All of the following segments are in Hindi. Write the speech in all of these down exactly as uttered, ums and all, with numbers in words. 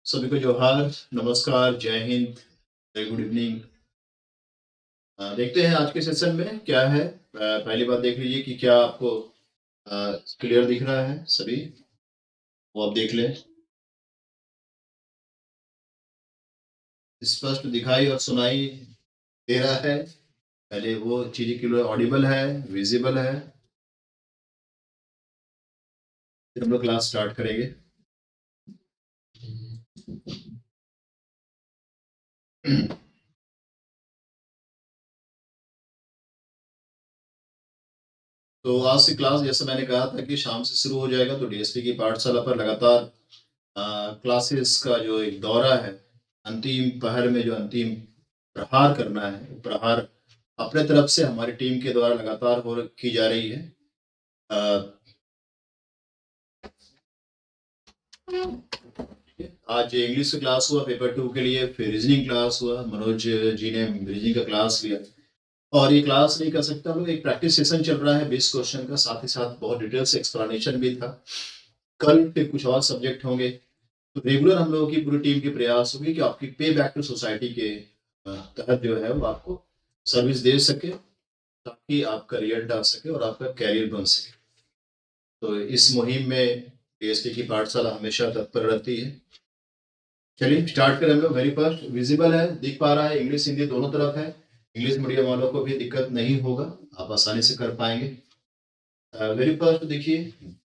सभी को जोहार, नमस्कार, जय हिंद, वेरी गुड इवनिंग। अ, देखते हैं आज के सेशन में क्या है। अ, पहली बात देख लीजिए कि क्या आपको अ, क्लियर दिख रहा है सभी? वो आप देख लें। स्पष्ट दिखाई और सुनाई दे रहा है। पहले वो चीज़ें क्लियर ऑडिबल है, विज़िबल है, फिर हम लोग क्लास स्टार्ट करेंगे। तो आज से क्लास जैसा मैंने कहा था कि शाम से शुरू हो जाएगा, तो डीएसपी की पाठशाला पर लगातार अ, क्लासेस का जो एक दौरा है, अंतिम पहर में जो अंतिम प्रहार करना है, वो प्रहार अपने तरफ से हमारी टीम के द्वारा लगातार हो की जा रही है। अ, आज इंग्लिश का क्लास हुआ पेपर टू के लिए, फिर रीजनिंग क्लास हुआ, मनोज जी ने रीजनिंग का क्लास लिया। और ये क्लास नहीं कर सकता हम लोग, एक प्रैक्टिस सेशन चल रहा है बीस क्वेश्चन का, साथ ही साथ बहुत डिटेल से एक्सप्लेनेशन भी था। कल फिर कुछ और सब्जेक्ट होंगे। तो रेगुलर हम लोगों की पूरी टीम की प्रयास होगी कि आपकी पे बैक टू सोसाइटी के अ, तहत जो है वो आपको सर्विस दे सके, ताकि आपका रिजल्ट आ सके और आपका कैरियर बन सके। तो इस मुहिम में डीएसपी की पाठशाला हमेशा तत्पर रहती है। चलिए स्टार्ट करें हम लोग। वेरी फर्स्ट विजिबल है, दिख पा रहा है, इंग्लिश हिंदी दोनों तरफ है। इंग्लिश मीडियम वालों को भी दिक्कत नहीं होगा, आप आसानी से कर पाएंगे। वेरी फर्स्ट देखिए,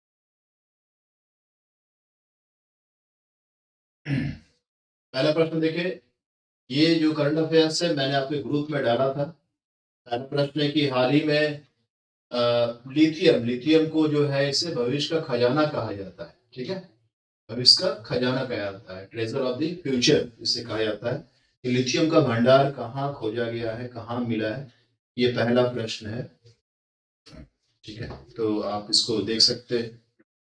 पहला प्रश्न देखिए। ये जो करंट अफेयर्स है मैंने आपके ग्रुप में डाला था। पहला प्रश्न है कि हाल ही में अ, लिथियम लिथियम को जो है इसे भविष्य का खजाना कहा जाता है। ठीक है, भविष्य का खजाना कहा जाता है, ट्रेजर ऑफ द फ्यूचर इसे कहा जाता है। कि लिथियम का भंडार कहाँ खोजा गया है, कहाँ मिला है, ये पहला प्रश्न है। ठीक है, तो आप इसको देख सकते हैं।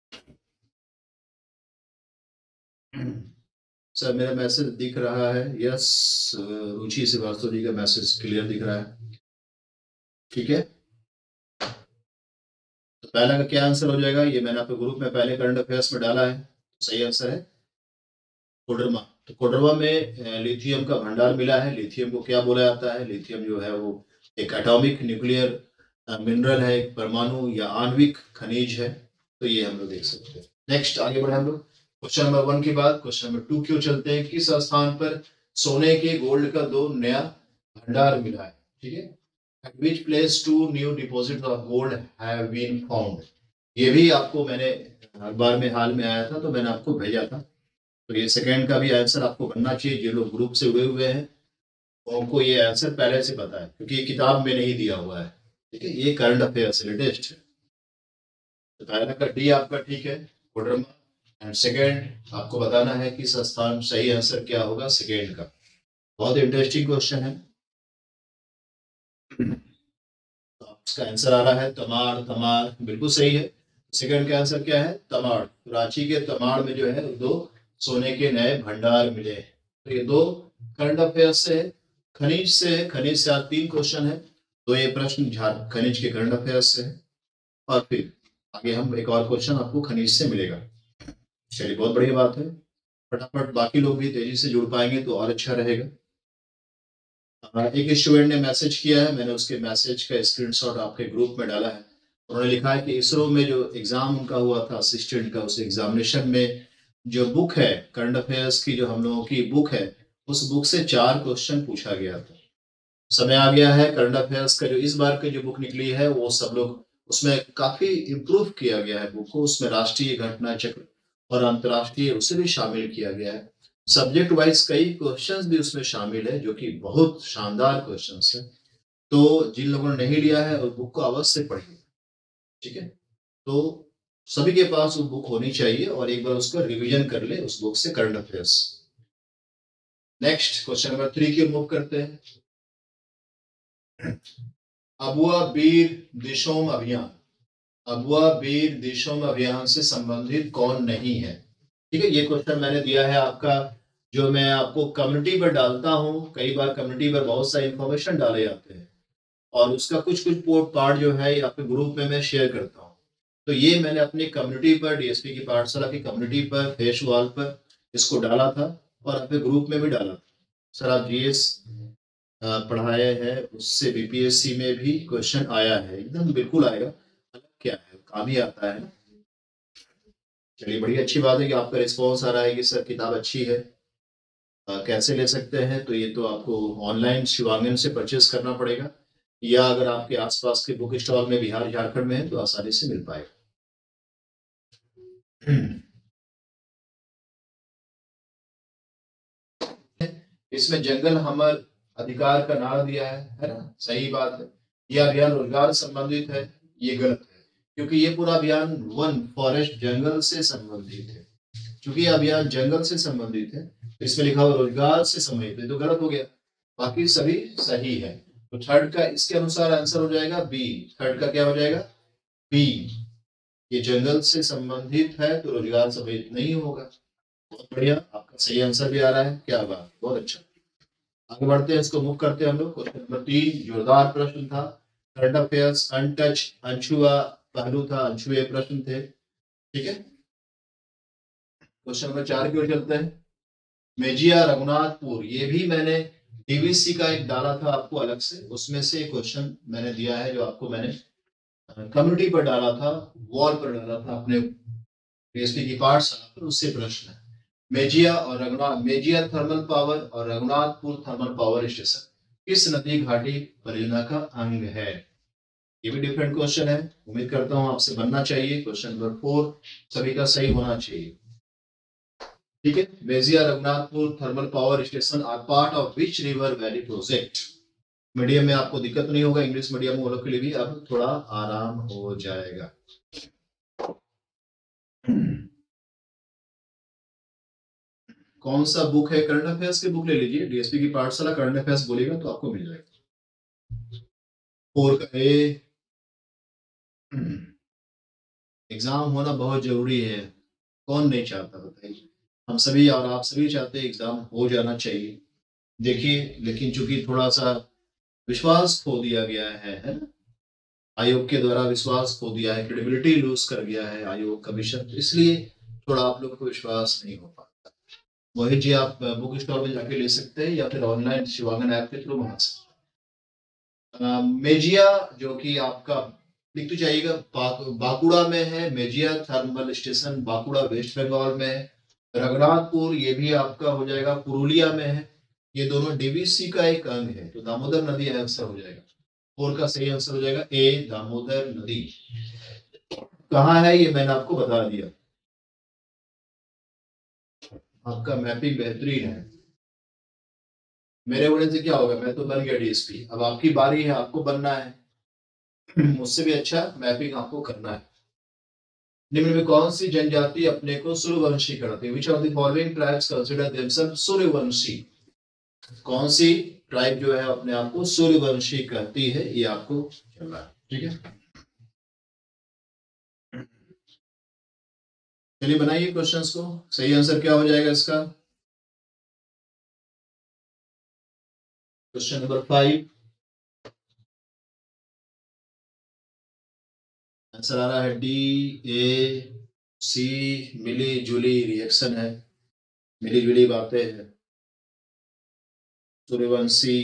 सर मेरा मैसेज दिख रहा है? यस, रुचि श्रीवास्तव जी का मैसेज क्लियर दिख रहा है। ठीक है, तो पहला का क्या आंसर हो जाएगा? ये मैंने आपके ग्रुप में पहले करंट अफेयर्स में डाला है। सही आंसर है कोडरमा। तो कोडरमा में अ, लिथियम का भंडार मिला है। लिथियम को क्या बोला जाता है? लिथियम जो है वो एक एटॉमिक न्यूक्लियर मिनरल है, एक परमाणु या आणविक खनिज है। तो ये हम लोग देख सकते हैं। नेक्स्ट आगे बढ़े हम लोग। क्वेश्चन नंबर वन के बाद क्वेश्चन नंबर टू क्यों चलते हैं। किस स्थान पर सोने के गोल्ड का दो नया भंडार मिला है? ठीक है, at which place two new deposits of gold have been found। ये भी आपको मैंने अखबार में हाल में आया था, तो मैंने आपको भेजा था। तो ये सेकंड का भी आंसर आपको बनना चाहिए। जो लोग ग्रुप से जुड़े हुए हैं उनको ये आंसर पहले से पता है, क्योंकि ये किताब में नहीं दिया हुआ है। ठीक है, ये करंट अफेयर्स लेटेस्ट है। तो पहला का डी आपका ठीक है, कोडरमा। एंड सेकंड आपको बताना है कि स्थान सही आंसर क्या होगा सेकंड का। बहुत इंटरेस्टिंग क्वेश्चन है। तो इसका आंसर आ रहा है तमाड़। तमाड़ बिल्कुल सही है। सेकंड का आंसर क्या है? तमाड़। रांची के तमाड़ में जो है दो सोने के नए भंडार मिले। तो ये दो करंट अफेयर्स से है। खनिज से है, खनिज से आज तीन क्वेश्चन है। तो ये प्रश्न झार खनिज के करंट अफेयर्स से है। और फिर आगे हम एक और क्वेश्चन आपको खनिज से मिलेगा। चलिए बहुत बढ़िया बात है। फटाफट बाकी लोग भी तेजी से जुड़ पाएंगे तो और अच्छा रहेगा। हाँ, एक स्टूडेंट ने मैसेज किया है, मैंने उसके मैसेज का स्क्रीनशॉट आपके ग्रुप में डाला है। उन्होंने लिखा है कि इसरो में जो एग्जाम उनका हुआ था असिस्टेंट का, उस एग्जामिनेशन में जो बुक है करंट अफेयर्स की, जो हम लोगों की बुक है, उस बुक से चार क्वेश्चन पूछा गया था। समय आ गया है करंट अफेयर्स का जो इस बार की जो बुक निकली है वो सब लोग उसमें काफी इम्प्रूव किया गया है बुक को। उसमें राष्ट्रीय घटना चक्र और अंतर्राष्ट्रीय उसे भी शामिल किया गया है। सब्जेक्ट वाइज कई क्वेश्चंस भी उसमें शामिल है, जो कि बहुत शानदार क्वेश्चंस है। तो जिन लोगों ने नहीं लिया है उस बुक को अवश्य पढ़िए। ठीक है, तो सभी के पास वो बुक होनी चाहिए और एक बार उसका रिवीजन कर ले उस बुक से current affairs. Next question number three की मूव करते हैं। अबुआ बीर दिशोम अभियान, अबुआ बीर दिशोम अभियान से संबंधित कौन नहीं है? ठीक है, ये क्वेश्चन मैंने दिया है आपका, जो मैं आपको कम्युनिटी पर डालता हूँ। कई बार कम्युनिटी पर बहुत सारी इंफॉर्मेशन डाले जाते हैं और उसका कुछ कुछ पार्ट जो है आपके ग्रुप में मैं शेयर करता हूँ। तो ये मैंने अपनी कम्युनिटी पर, डीएसपी की पाठशाला की कम्युनिटी पर, फेस वॉल पर इसको डाला था। और आपने ग्रुप में भी डाला सर आप जीएस पढ़ाए हैं उससे बीपीएससी में भी क्वेश्चन आया है, एकदम बिल्कुल आएगा, अलग क्या है, काम ही आता है ना। चलिए बड़ी अच्छी बात है कि आपका रिस्पॉन्स आ रहा है कि सर किताब अच्छी है। आ, कैसे ले सकते हैं, तो ये तो आपको ऑनलाइन शिवांगन से परचेस करना पड़ेगा, या अगर आपके आसपास के बुक स्टॉल में बिहार झारखंड में है तो आसानी से मिल पाएगा। इसमें जंगल हमर अधिकार का नारा दिया है है ना, सही बात है। यह अभियान रोजगार संबंधित है, ये गलत है, क्योंकि ये पूरा अभियान वन फॉरेस्ट जंगल से संबंधित है। क्योंकि यह अभियान जंगल से संबंधित है तो इसमें लिखा हुआ रोजगार से संबंधित है, तो गलत हो गया, बाकी सभी सही है। तो थर्ड का इसके अनुसार आंसर हो जाएगा बी। थर्ड का क्या हो जाएगा, बी। ये जंगल से संबंधित है तो रोजगार संबंधित नहीं होगा। बहुत बढ़िया, आपका सही आंसर भी आ रहा है, क्या बात, बहुत अच्छा। आगे बढ़ते हैं, इसको मूव करते हैं हम लोग। क्वेश्चन नंबर तीन जोरदार प्रश्न था, करंट अफेयर्स अनटच अनछुआ पहलू था, अनछुए प्रश्न थे, ठीक है। क्वेश्चन नंबर चार की ओर चलते हैं। मेजिया रघुनाथपुर, ये भी मैंने डीवीसी का एक डाला था आपको अलग से, उसमें से क्वेश्चन मैंने दिया है जो आपको मैंने कम्युनिटी पर डाला था, वॉल पर डाला था अपने पीएचडी की पाठशाला पर, उससे प्रश्न है। मेजिया और रघुनाथ मेजिया थर्मल पावर और रघुनाथपुर थर्मल पावर स्टेशन किस नदी घाटी परियोजना का अंग है। ये भी डिफरेंट क्वेश्चन है, उम्मीद करता हूं आपसे बनना चाहिए। क्वेश्चन नंबर फोर सभी का सही होना चाहिए, ठीक है। Mejia Raghunathpur thermal power station are part of which river valley project. Medium में आपको दिक्कत नहीं होगा, इंग्लिश मीडियम वालों के लिए भी अब थोड़ा आराम हो जाएगा। कौन सा बुक है, करंट अफेयर्स की बुक ले लीजिए, डीएसपी की पाठशाला करंट अफेयर्स बोलेगा तो आपको मिल जाएगा। फोर का ए, एग्जाम होना बहुत जरूरी है, कौन नहीं चाहता बताइए, हम सभी और आप सभी चाहते हैं एग्जाम हो जाना चाहिए। देखिए लेकिन चूंकि थोड़ा सा विश्वास खो दिया गया है, है ना, आयोग के द्वारा विश्वास खो दिया है, क्रेडिबिलिटी लूज कर गया है आयोग कमीशन, इसलिए थोड़ा आप लोगों को विश्वास नहीं हो पाता। मोहित जी आप बुक स्टॉल में जाके ले सकते हैं या फिर ऑनलाइन शिवांगन ऐप के थ्रू मंगा सकते हैं। मेजिया जो कि आपका लिख तो जाइएगा, बांकुड़ा में है, मेजिया थर्मल स्टेशन बांकुड़ा वेस्ट बंगाल में है। रघुनाथपुर ये भी आपका हो जाएगा पुरुलिया में है, ये दोनों डीवीसी का एक अंग है, तो दामोदर नदी आंसर हो जाएगा। फोर का सही आंसर हो जाएगा ए दामोदर नदी। कहाँ है ये मैंने आपको बता दिया, आपका मैपिंग बेहतरीन है। मेरे होने से क्या होगा, मैं तो बन गया डीएसपी, अब आपकी बारी है, आपको बनना है, मुझसे भी अच्छा मैपिंग आपको करना है। निम्न में कौन सी जनजाति अपने को सूर्यवंशी करती है, which of the following tribes consider themselves Suryavanshi. कौन सी ट्राइब जो है अपने आप को सूर्यवंशी कहती है, ये आपको चलना है, ठीक है। चलिए बनाइए क्वेश्चंस को, सही आंसर क्या हो जाएगा इसका। क्वेश्चन नंबर फाइव, आंसर आ रहा है D A C, milli Julie reaction है, मिली जुली बातें हैं, सूर्यवंशी।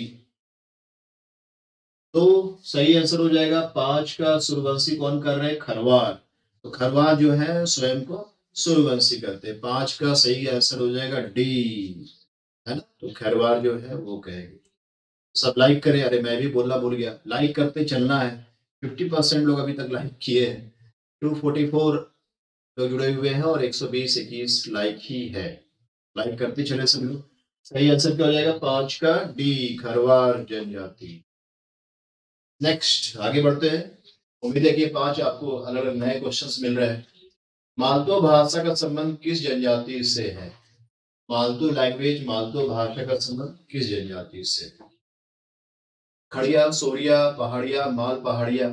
तो सही आंसर हो जाएगा पांच का, सूर्यवंशी कौन कर रहे हैं, खरवार, तो खरवार जो है स्वयं को सूर्यवंशी करते हैं। पांच का सही आंसर हो जाएगा डी, है ना, तो खरवार जो है वो कहेगी। सब लाइक करें, अरे मैं भी बोलना भूल गया, लाइक करते चलना है। फिफ्टी परसेंट लोग अभी तक लाइक किए हैं, टू फोर्टी फोर लोग जुड़े हुए हैं और एक सौ बीस इक्कीस लाइक ही है, लाइक करते चले सब लोग। सही आंसर क्या हो जाएगा, पांच का डी खरवार जनजाति। नेक्स्ट आगे बढ़ते हैं, उम्मीद है कि पांच आपको अलग अलग नए क्वेश्चंस मिल रहे हैं। मालतो भाषा का संबंध किस जनजाति से है, मालतो लैंग्वेज मालतो भाषा का संबंध किस जनजाति से है। खड़िया, सोरिया, पहाड़िया, माल पहाड़िया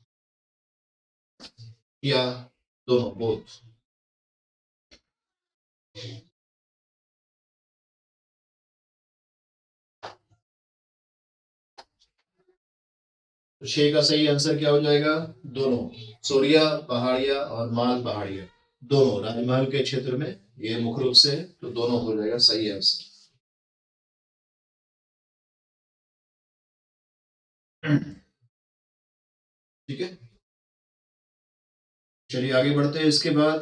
या दोनों, बोथ। तो छह का सही आंसर क्या हो जाएगा, दोनों, सोरिया पहाड़िया और माल पहाड़िया दोनों राजमहल के क्षेत्र में ये मुख्य रूप से, तो दोनों हो जाएगा सही आंसर। ठीक है, चलिए आगे बढ़ते हैं। इसके बाद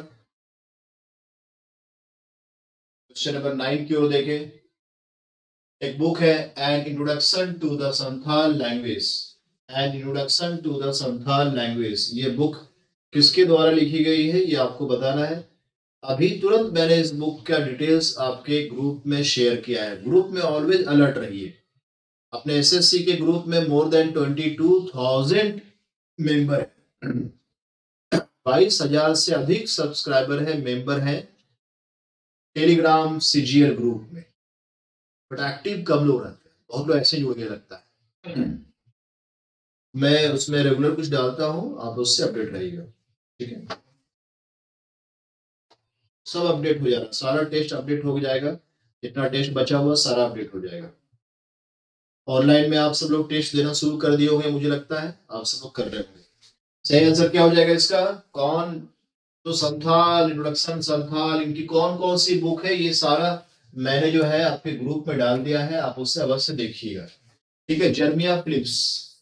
क्वेश्चन नंबर नाइन की ओर देखें। एक बुक है an introduction to the Santhal language. An introduction to the Santhal language, ये बुक किसके द्वारा लिखी गई है ये आपको बताना है। अभी तुरंत मैंने इस बुक का डिटेल्स आपके ग्रुप में शेयर किया है। ग्रुप में ऑलवेज अलर्ट रहिए। अपने एसएससी के ग्रुप में more than twenty two thousand member है, बाईस हजार से अधिक सब्सक्राइबर है, मेंबर है टेलीग्राम सीजीएल ग्रुप में। बट एक्टिव कम लोग रहते हैं, बहुत लोग ऐसे जुड़ के लगता है। मैं उसमें रेगुलर कुछ डालता हूँ, आप उससे अपडेट रहिएगा। ठीक है, सब अपडेट हो जाएगा, सारा टेस्ट अपडेट हो जाएगा, जितना टेस्ट बचा हुआ सारा अपडेट हो जाएगा। ऑनलाइन में आप सब लोग टेस्ट देना शुरू कर दिए होंगे, मुझे लगता है आप सब लोग कर रहे होंगे। सही आंसर क्या हो जाएगा इसका? कौन तो संथाल, इंट्रोडक्शन संथाल, इनकी कौन कौन सी बुक है, ये सारा मैंने जो है आपके ग्रुप में डाल दिया है, आप उससे अवश्य देखिएगा। ठीक है, Jeremiah Phillips,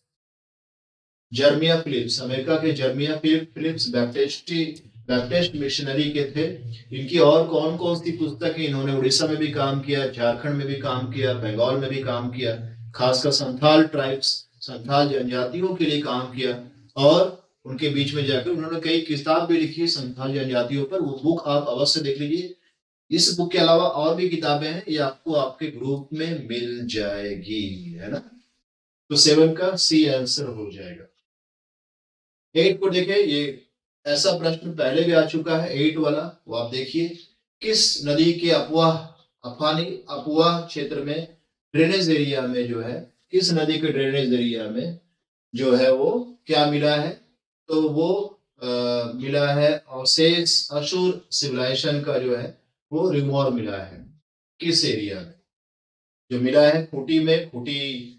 Jeremiah Phillips America के Jeremiah Phillips Baptist Baptist missionary के थे। इनकी और कौन कौन सी पुस्तक है, इन्होंने उड़ीसा में भी काम किया, झारखंड में भी काम किया, बंगाल में भी काम किया, खासकर संथाल ट्राइब्स, संथाल जनजातियों के लिए काम किया, और उनके बीच में जाकर उन्होंने कई किताब भी लिखी संथाल जनजातियों पर। वो बुक आप अवश्य देख लीजिए। इस बुक के अलावा और भी किताबें हैं, ये आपको आपके ग्रुप में मिल जाएगी, है ना। तो सेवन का सी आंसर हो जाएगा। एट को देखें, ये ऐसा प्रश्न पहले भी आ चुका है, एट वाला, वो आप देखिए। किस नदी के अपवाह अफानी अपवाह क्षेत्र में, ड्रेनेज एरिया में जो है, किस नदी के ड्रेनेज एरिया में जो है वो क्या मिला है? तो वो आ, मिला है अवशेष अशुर सिविलाइजेशन का जो है वो रिमोर मिला है। किस एरिया में जो मिला है? खूंटी में, खूंटी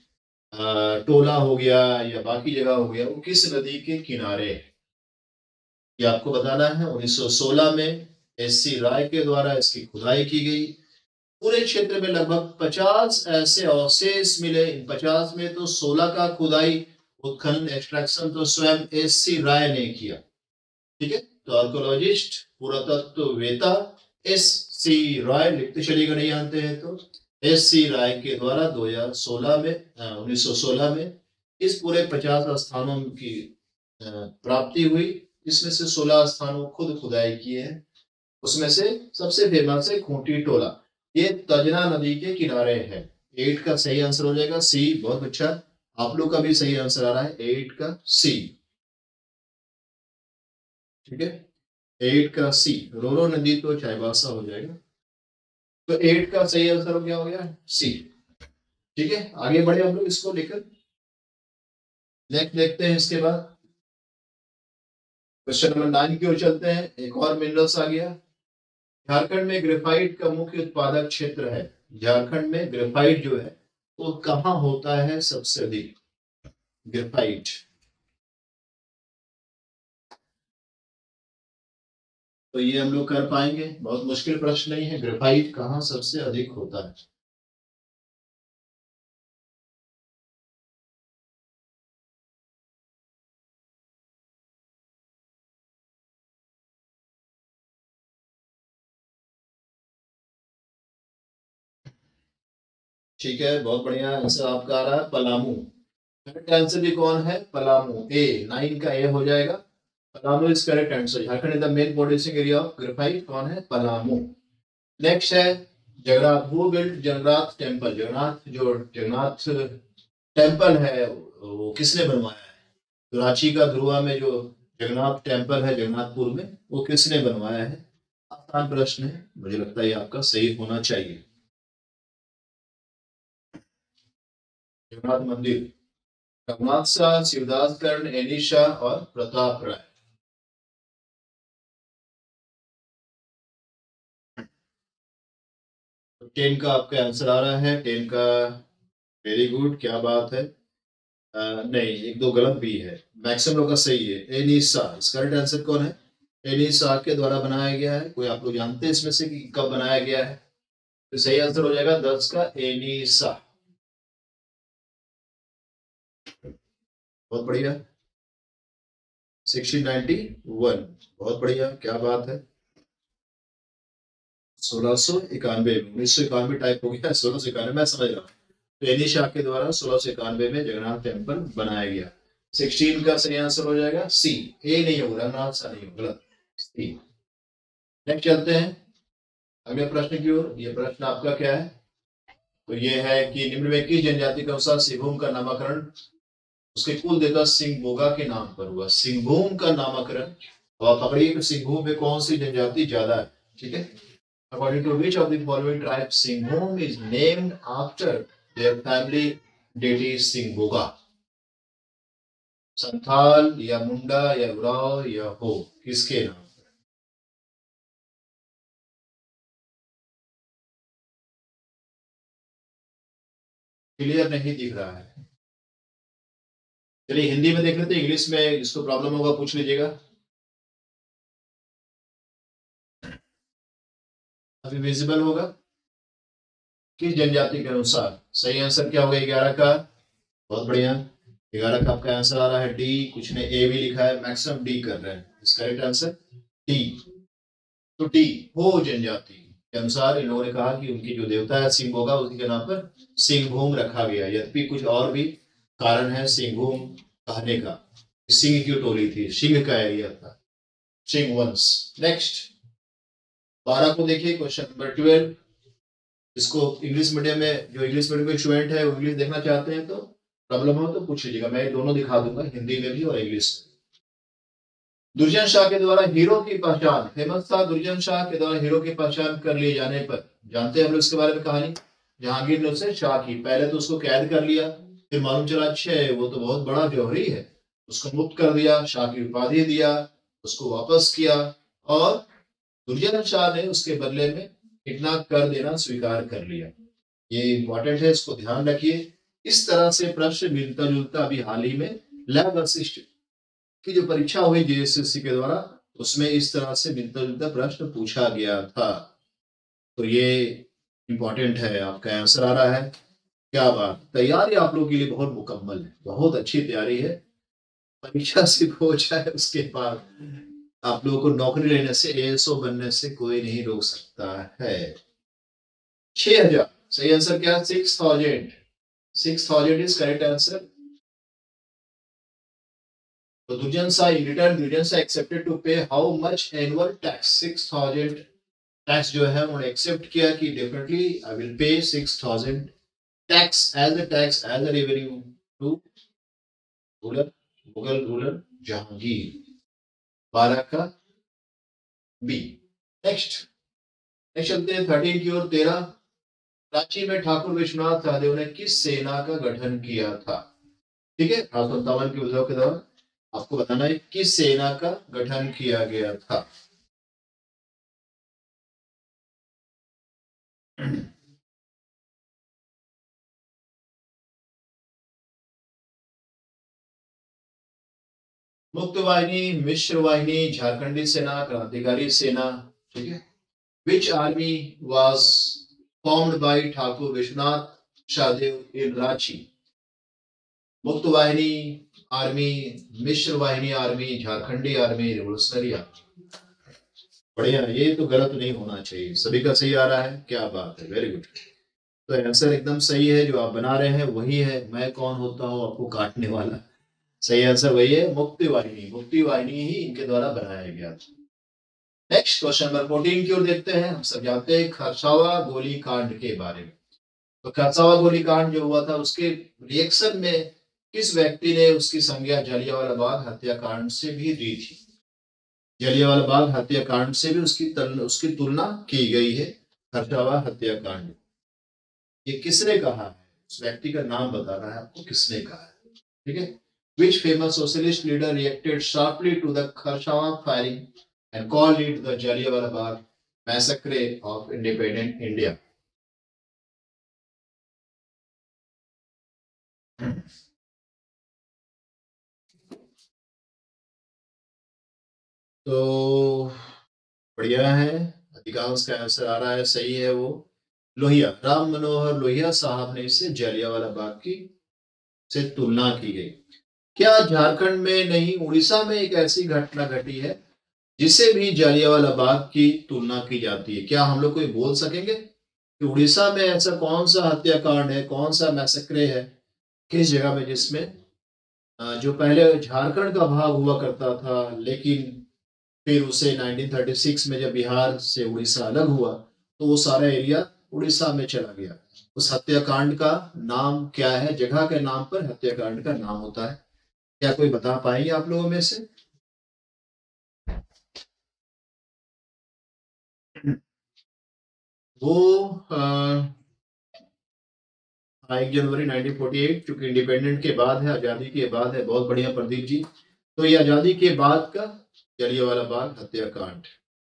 टोला हो गया या बाकी जगह हो गया, वो किस नदी के किनारे है ये आपको बताना है। उन्नीस सौ सोलह में एस सी राय के द्वारा इसकी खुदाई की गई। पूरे क्षेत्र में लगभग पचास ऐसे अवशेष मिले। इन पचास में तो सोलह का खुदाई उत्खनन एक्सट्रैक्शन तो स्वयं एस सी राय ने किया। ठीक है, तो आर्कोलॉजिस्ट पुरातत्ववेता एस सी राय, लिखते चलिएगा नहीं जानते हैं तो, एस सी राय के द्वारा दो हज़ार सोलह में उन्नीस सौ सोलह में इस पूरे पचास स्थानों की प्राप्ति हुई। इसमें से सोलह स्थानों खुद खुदाई किए हैं। उसमें से सबसे फेमस है खूंटी टोला, ये तजना नदी के किनारे है। एट का सही आंसर हो जाएगा सी। बहुत अच्छा, आप लोग का भी सही आंसर आ रहा है, एट का सी। ठीक है, एट का सी, रोरो नदी तो चाईबासा हो जाएगा। तो एट का सही आंसर हो गया हो गया सी। ठीक है, आगे बढ़े हम लोग इसको लेकर। नेक्स्ट देखते हैं इसके बाद क्वेश्चन नंबर नाइन की ओर चलते हैं। एक और मिनरल्स आ गया। झारखंड में ग्रेफाइट का मुख्य उत्पादक क्षेत्र है। झारखंड में ग्रेफाइट जो है वो कहाँ होता है सबसे अधिक? ग्रेफाइट, तो ये हम लोग कर पाएंगे, बहुत मुश्किल प्रश्न नहीं है। ग्रेफाइट कहाँ सबसे अधिक होता है? ठीक है, बहुत बढ़िया आंसर आपका आ रहा है, पलामू। करेक्ट आंसर भी कौन है? पलामू। ए, नाइन का ए हो जाएगा। Palamu is correct answer. Jharkhand is the main producing area of graphite. कौन है? पलामू। नेक्स्ट है Jagannath, who built Jagannath temple. Jagannath जो जगन्नाथ टेम्पल है वो किसने बनवाया है? तो रांची का ध्रुवा में जो जगन्नाथ टेम्पल है जगन्नाथपुर में, वो किसने बनवाया है? आसान प्रश्न है, मुझे लगता है ये आपका सही होना चाहिए। जगन्नाथ मंदिर, रघुनाथ शाह, शिवदास कर्ण, एनी शाह और प्रताप राय। तो टेन का आपका आंसर आ रहा है, टेन का। वेरी गुड, क्या बात है। आ, नहीं, एक दो गलत भी है, मैक्सिमम लोग का सही है। एनी शाह, इसका करेक्ट आंसर कौन है? एनी शाह के द्वारा बनाया गया है। कोई आप लोग जानते हैं इसमें से कि कब बनाया गया है? तो सही आंसर हो जाएगा दस का एनी शाह। बहुत बढ़िया। सिक्सटीन नाइनटी वन, बहुत बढ़िया, क्या बात है। सोलह सौ इक्यानवे में, उन्नीस सौ इक्यानवे टाइप हो गया, सोलह सौ इक्यानवे मैं समझ रहा हूँ। तो एनी शाह के द्वारा सोलह सौ इक्यानवे में जगन्नाथ टेम्पल बनाया गया। सिक्सटीन का सही आंसर हो जाएगा सी, ए नहीं होगा, रंगनाथ सा नहीं होगा, गलत, सी। नेक्स्ट चलते हैं अगले प्रश्न की ओर। ये प्रश्न आपका क्या है, तो ये है कि निम्न में किस जनजाति के अनुसार सिंहभूम का नामकरण उसके कुल देवता सिंहभोगा के नाम पर हुआ। सिंहभूम का नामकरण, तो आप पकड़िए कि सिंहभूम में कौन सी जनजाति ज्यादा है, ठीक है। According to which of the following tribes Singhbhum is named after their family deity Singhboga? Santhal या मुंडा या उराव या हो, किसके नाम? क्लियर नहीं दिख रहा है। चलिए हिंदी में देख लेते हैं, इंग्लिश में जिसको प्रॉब्लम होगा पूछ लीजिएगा। अभी विजिबल होगा। किस जनजाति के अनुसार, सही आंसर क्या होगा ग्यारह का, बहुत बढ़िया। ग्यारह का आपका आंसर आ रहा है डी, कुछ ने ए भी लिखा है, मैक्सिमम डी कर रहे हैं, इसका करेक्ट आंसर डी। तो डी हो जनजाति के अनुसार इन लोगों ने कहा कि उनकी जो देवता है सिंहभोगा, उसी के नाम पर सिंहभूम रखा गया। यद्यपि कुछ और भी कारण है सिंहभूम कहने का, सिंह की टोली थी, सिंह का एरिया था, सिंह वंश। नेक्स्ट बारह को देखिए, क्वेश्चन नंबर ट्वेल्व। इसको इंग्लिश मीडियम में, जो इंग्लिश मीडियम के स्टूडेंट है वो इंग्लिश देखना चाहते हैं तो प्रॉब्लम हो तो पूछ लीजिएगा, मैं दोनों दिखा दूंगा, हिंदी में भी और इंग्लिश में। दुर्जन शाह के द्वारा हीरो की पहचान, फेमस था दुर्जन शाह के द्वारा हीरो की पहचान कर लिए जाने पर, जानते हैं हम लोग इसके बारे में कहानी। जहांगीर ने उससे शाह की, पहले तो उसको कैद कर लिया, फिर मालूम चला अच्छा वो तो बहुत बड़ा जौहरी है, उसको मुक्त कर दिया, शाह की उपाधि दिया, उसको वापस किया, और दुर्जन शाह ने उसके बदले में इतना कर देना स्वीकार कर लिया। ये इंपॉर्टेंट है, इसको ध्यान रखिए। इस तरह से प्रश्न मिलता जुलता अभी हाल ही में लैब असिस्टेंट की जो परीक्षा हुई जेएसएससी के द्वारा, उसमें इस तरह से मिलता जुलता प्रश्न पूछा गया था। तो ये इंपॉर्टेंट है, आपका आंसर आ रहा है, क्या बात। तैयारी आप लोगों के लिए बहुत मुकम्मल है, बहुत अच्छी तैयारी है। परीक्षा सिर्फ हो जाए उसके बाद आप लोगों को नौकरी लेने से, एएसओ बनने से कोई नहीं रोक सकता है। छह हजार सही आंसर क्या है, six thousand, six thousand is correct answer. तो Durjan Shah in return Durjan Shah accepted to pay how much annual tax, six thousand tax जो है उन्होंने एक्सेप्ट किया कि definitely I will pay six thousand tax as a tax as a revenue to ruler, Mughal ruler Jahangir. बारह का बी। नेक्स्ट नेक्स्ट चलते हैं थर्टीन की ओर। तेरह, रांची में ठाकुर विश्वनाथ सहदेव ने किस सेना का गठन किया था, ठीक है। अठारह सौ सत्तावन के विद्रोह के दौरान आपको बताना है किस सेना का गठन किया गया था। मुक्त वाहिनी, मिश्र वाहिनी, झारखंडी सेना, क्रांतिकारी सेना, ठीक है। Which army was formed by Thakur Vishwanath Sahdev in Ranchi. मुक्त वाहिनी आर्मी, मिश्र वाहिनी army, Jharkhandi army, revolutionary army. बढ़िया, ये तो गलत नहीं होना चाहिए, सभी का सही आ रहा है, क्या बात है, वेरी गुड। तो आंसर एकदम सही है, जो आप बना रहे हैं वही है। मैं कौन होता हूँ आपको काटने वाला, सही आंसर वही है, मुक्ति वाहिनी। मुक्ति वाहिनी ही इनके द्वारा बनाया गया था। नेक्स्ट क्वेश्चन नंबर फोर्टीन की ओर देखते हैं। हम सब जानते हैं खरसावा गोलीकांड के बारे में। तो खरसावा गोलीकांड जो हुआ था उसके रिएक्शन में किस व्यक्ति ने उसकी संज्ञा जलियांवाला बाग हत्याकांड से भी दी थी। जलियांवाला बाग हत्याकांड से भी उसकी तल, उसकी तुलना की गई है खरसावा हत्याकांड। ये किसने कहा है, उस व्यक्ति का नाम बताना है आपको, किसने कहा है, ठीक है। Which famous socialist leader reacted sharply to the Kharshawa firing and called it the Jallianwala Bagh massacre of independent India? तो बढ़िया है, अधिकांश का आंसर आ रहा है, सही है वो लोहिया, राम मनोहर लोहिया साहब ने इससे जलियांवाला बाग की से तुलना की गई। क्या झारखंड में नहीं उड़ीसा में एक ऐसी घटना घटी है जिससे भी जालियांवाला बाग की तुलना की जाती है? क्या हम लोग कोई बोल सकेंगे कि उड़ीसा में ऐसा कौन सा हत्याकांड है, कौन सा मैसेक्रे है, किस जगह में, जिसमें अ, जो पहले झारखंड का भाग हुआ करता था, लेकिन फिर उसे नाइनटीन थर्टी सिक्स में जब बिहार से उड़ीसा अलग हुआ तो वो सारा एरिया उड़ीसा में चला गया। उस हत्याकांड का नाम क्या है? जगह के नाम पर हत्याकांड का नाम होता है। क्या कोई बता पाएंगे आप लोगों में से? वो अ, एक जनवरी नाइनटीन फोर्टी एट, चूंकि इंडिपेंडेंट के बाद है, आजादी के बाद है। बहुत बढ़िया प्रदीप जी। तो ये आजादी के बाद का जलियांवाला बाग हत्याकांड।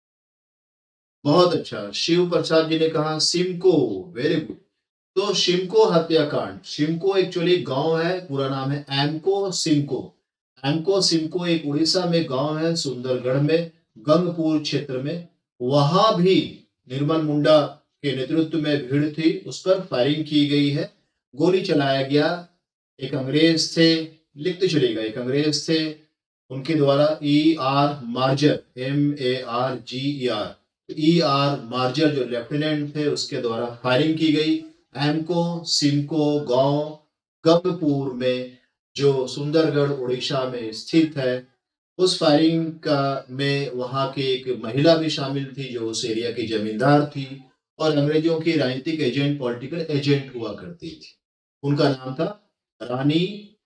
बहुत अच्छा, शिव प्रसाद जी ने कहा सिमको, वेरी गुड। तो शिमको हत्याकांड, शिमको एक्चुअली गांव है, पूरा नाम है एमको सिमको। एमको सिमको एक उड़ीसा में गांव है, सुंदरगढ़ में, गंगपुर क्षेत्र में। वहां भी निर्मल मुंडा के नेतृत्व में भीड़ थी, उस पर फायरिंग की गई है, गोली चलाया गया। एक अंग्रेज थे, लिखते चलेगा, एक अंग्रेज थे, उनके द्वारा E R Marger, M A R G E R, E R Marger जो लेफ्टिनेंट थे, उसके द्वारा फायरिंग की गई। एमको सिमको गांव गंगपुर में, जो सुंदरगढ़ उड़ीसा में स्थित है, उस फायरिंग का में वहां की एक महिला भी शामिल थी जो उस एरिया की जमींदार थी और अंग्रेजों की राजनीतिक एजेंट, पॉलिटिकल एजेंट हुआ करती थी। उनका नाम था रानी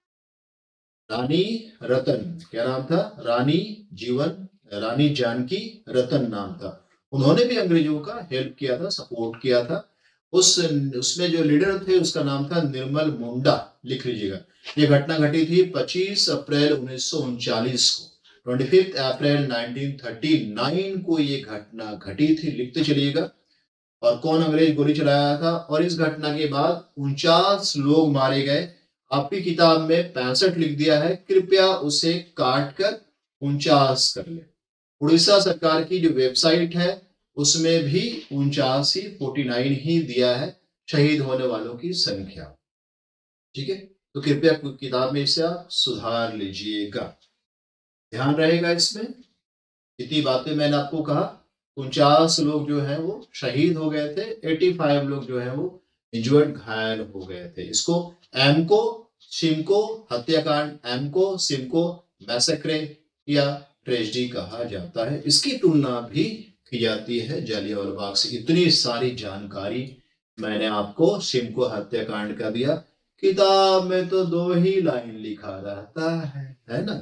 रानी रतन। क्या नाम था? रानी जीवन, रानी जानकी रतन नाम था। उन्होंने भी अंग्रेजों का हेल्प किया था, सपोर्ट किया था। उस उसमें जो लीडर थे उसका नाम था निर्मल मुंडा, लिख लीजिएगा। ये घटना घटी थी पच्चीस अप्रैल उन्नीस सौ उनचालीस को, पच्चीस अप्रैल नाइनटीन थर्टी नाइन को ये घटना घटी थी, लिखते चलिएगा। और कौन अंग्रेज गोली चलाया था, और इस घटना के बाद उनचास लोग मारे गए। आपकी किताब में पैंसठ लिख दिया है, कृपया उसे काट कर उनचास कर ले। उड़ीसा सरकार की जो वेबसाइट है उसमें भी उनचास ही, फोर्टी नाइन ही दिया है शहीद होने वालों की संख्या। ठीक है, तो कृपया किताब में इसे आप सुधार लीजिएगा, ध्यान रहेगा इसमें। इतनी बातें मैंने आपको कहा। उनचास लोग जो है वो शहीद हो गए थे, पचासी लोग जो है वो इंजर्ड, घायल हो गए थे। इसको एमको सिमको हत्याकांड, एमको सिमको मैसेक्रे या ट्रेजेडी कहा जाता है। इसकी तुलना भी की जाती है जालियांवाला बाग से। इतनी सारी जानकारी मैंने आपको सिमको हत्याकांड का दिया, किताब में तो दो ही लाइन लिखा रहता है है ना?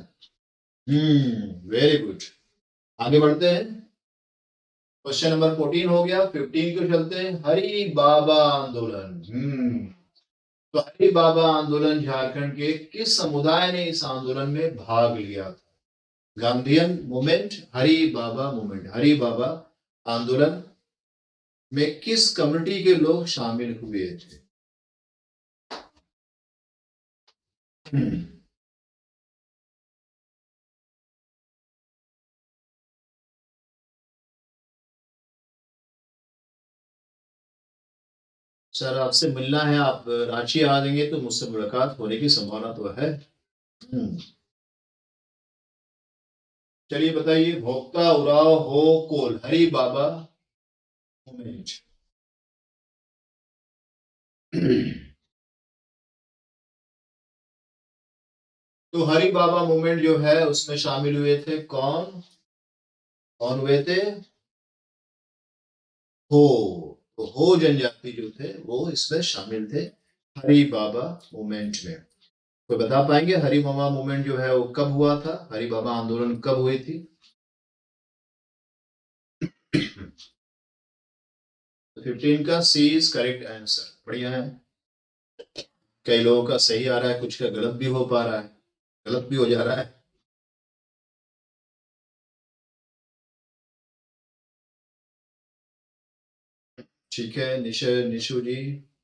Hmm, very good. आगे बढ़ते हैं। क्वेश्चन नंबर फोर्टीन हो गया, फिफ्टीन को चलते हैं। हरि बाबा आंदोलन। हम्म, तो हरि बाबा आंदोलन झारखंड के किस समुदाय ने इस आंदोलन में भाग लिया था? गांधीयन मूवमेंट, हरि बाबा मूवमेंट, हरि बाबा आंदोलन में किस कम्युनिटी के लोग शामिल हुए थे? हम्म, सर आपसे मिलना है, आप रांची आ जाएंगे तो मुझसे मुलाकात होने की संभावना तो है। हम्म, चलिए बताइए, भोक्ता उराव हो कोल, हरि बाबा मूवमेंट। तो हरि बाबा मूवमेंट जो है उसमें शामिल हुए थे कौन? कौन हुए थे? हो। तो हो जनजाति जो थे वो इसमें शामिल थे, हरि बाबा मूवमेंट में। कोई बता पाएंगे हरि बाबा मूवमेंट जो है वो कब हुआ था? हरि बाबा आंदोलन कब हुई थी? फिफ्टीन का सी इज करेक्ट आंसर। बढ़िया है। कई लोगों का सही आ रहा है, कुछ का गलत भी हो पा रहा है, गलत भी हो जा रहा है। ठीक है, Nishu Nishu ji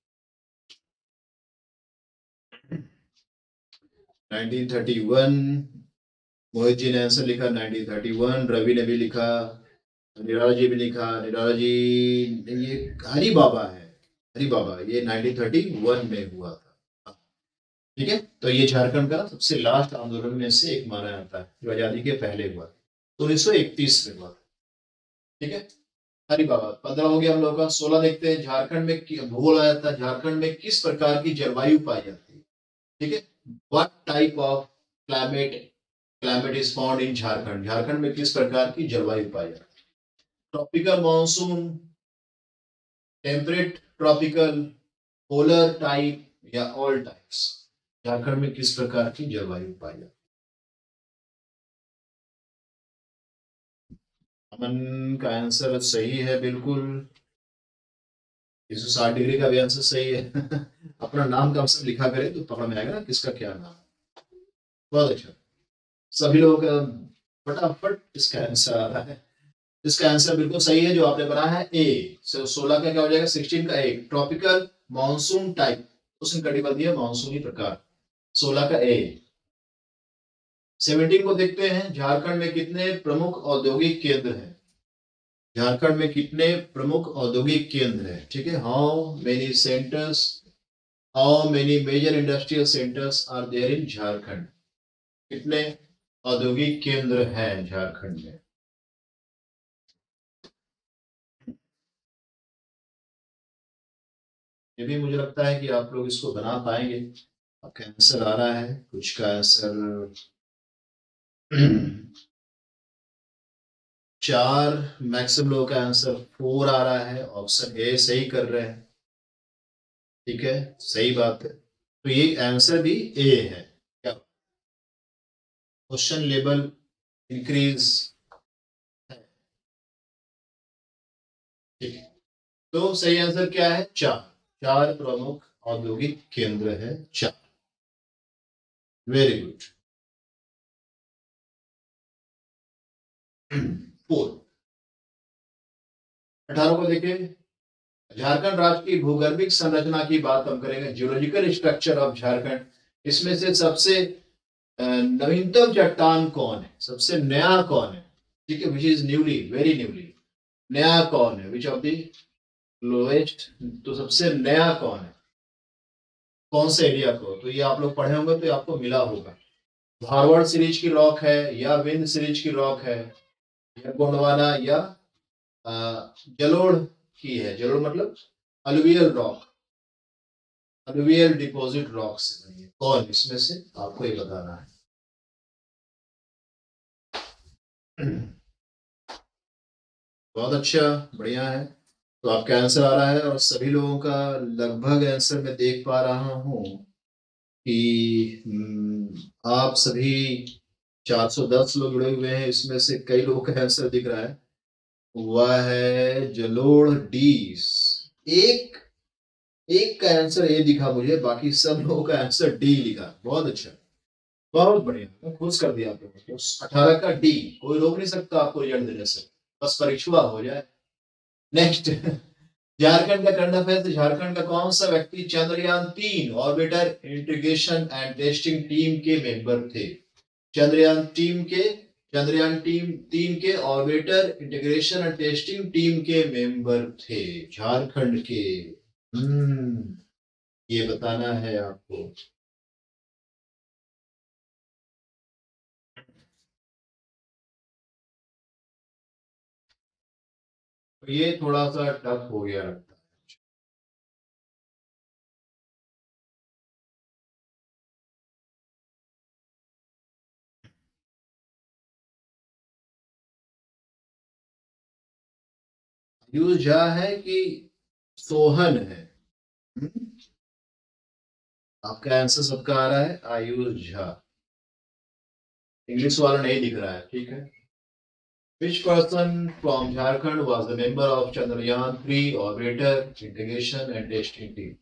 nineteen thirty one. Mohit ji ने आंसर लिखा नाइनटीन थर्टी वन। रवि ने भी लिखा, निराला जी भी लिखा। निराला जी, ये हरि बाबा है, हरि बाबा ये नाइनटीन थर्टी वन में हुआ था। ठीक है, तो ये झारखंड का सबसे लास्ट आंदोलन में से एक माना जाता है जो आजादी के पहले हुआ, तो उन्नीस सौ इकतीस में हुआ। ठीक है, हरी बाबा पंद्रह हो गया हम लोग का। सोलह देखते हैं, झारखंड में कि- भूगोल आ जाता है, झारखंड में किस प्रकार की जलवायु पाई जाती है। ठीक है, what type of climate climate is found in Jharkhand, Jharkhand में किस प्रकार की जलवायु पाई जाती है। Tropical monsoon, temperate tropical, polar type या ऑल टाइप्स, झारखंड में किस प्रकार की जलवायु पाई जाती है। अमन का आंसर सही है बिल्कुल, एक सौ साठ डिग्री का भी आंसर सही है। अपना नाम कम से लिखा करें तो पकड़ में आएगा ना किसका क्या नाम। बहुत अच्छा, सभी लोगों का फटाफट इसका आंसर आ रहा है। इसका आंसर बिल्कुल सही है जो आपने बनाया है, ए। सोलह का क्या हो जाएगा, सिक्सटीन का ए, ट्रॉपिकल मानसून टाइप, उसने कटिबंधीय मानसूनी प्रकार, सोलह का ए। सेवनटीन को देखते हैं, झारखंड में कितने प्रमुख औद्योगिक केंद्र हैं, झारखंड में कितने प्रमुख औद्योगिक केंद्र हैं। ठीक है, how many centres, how many major industrial centres are there in Jharkhand, कितने औद्योगिक केंद्र हैं झारखंड में। ये भी मुझे लगता है कि आप लोग इसको बना पाएंगे। आपका आंसर आ रहा है, कुछ का आंसर चार, मैक्सिमम लोगों का आंसर फोर आ रहा है, ऑप्शन ए सही कर रहे हैं। ठीक है, सही बात है, तो ये आंसर भी ए है। क्या क्वेश्चन लेवल इंक्रीज है। ठीक है, तो सही आंसर क्या है, चार, चार प्रमुख औद्योगिक केंद्र है, चार। Very good. फोर, अठारह को देखें, झारखंड राज्य की भूगर्भिक संरचना की बात हम करेंगे, जियोलॉजिकल स्ट्रक्चर ऑफ झारखंड। इसमें से सबसे अ, नवीनतम चट्टान कौन है, सबसे नया कौन है। ठीक है, which is newly, very newly, नया कौन है, विच ऑफ द लोएस्ट, तो सबसे नया कौन है, कौन से एरिया को, तो ये आप लोग पढ़े होंगे तो ये आपको मिला होगा। धारवाड़ सीरीज की रॉक है, या विंध्य सीरीज की रॉक है, या गोंडवाना, या अ, जलोढ़ की है, जलोढ़ मतलब alluvial rock, alluvial deposit rock से बनी है, कौन इसमें से आपको ये बताना है। बहुत अच्छा, बढ़िया है, तो आपका आंसर आ रहा है, और सभी लोगों का लगभग आंसर मैं देख पा रहा हूँ कि हम्म, आप सभी चार सौ दस लोग जुड़े हुए हैं, इसमें से कई लोगों का आंसर दिख रहा है, वह है जलोढ़ डीस। एक एक का आंसर ए दिखा मुझे, बाकी सब लोगों का आंसर डी लिखा। बहुत अच्छा, बहुत बढ़िया, मैं खुश कर दिया आप लोगों को। अठारह का डी, कोई रोक नहीं सकता आपको रिजल्ट देने से, बस परीक्षा हो जाए। नेक्स्ट, झारखंड का करंट अफेयर, झारखंड का कौन सा व्यक्ति चंद्रयान तीन orbiter integration and testing team के मेंबर थे, चंद्रयान टीम के चंद्रयान टीम तीन के orbiter integration and testing team के मेंबर थे, झारखंड के। हम्म, ये बताना है आपको। तो ये थोड़ा सा टफ हो गया लगता है। यूज झा है कि सोहन है। हम्म, आपका आंसर सबका आ रहा है, आयुष झा, इंग्लिश वाला नहीं दिख रहा है। ठीक है, which person from Jharkhand was the member of Chandrayaan three orbiter integration and testing team?